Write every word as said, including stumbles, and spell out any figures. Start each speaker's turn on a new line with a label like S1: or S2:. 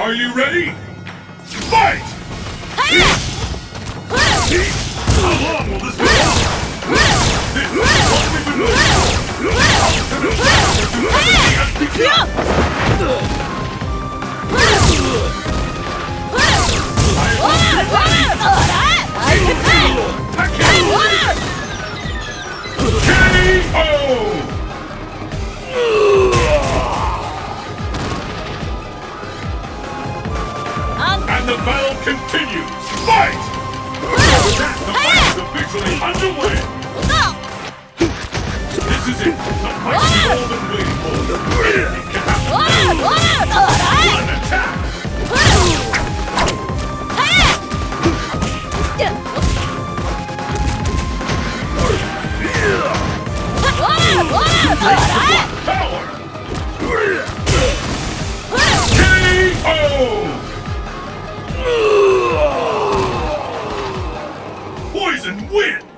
S1: Are you ready? Fight! How long will this go on? This is what we've been waiting for! Has begun! K O! And the battle continues! Fight! With that, the fight is officially underway! This is it! The fight we've all been waiting for! Anything can happen now! One attack! Power! K O! Poison wins!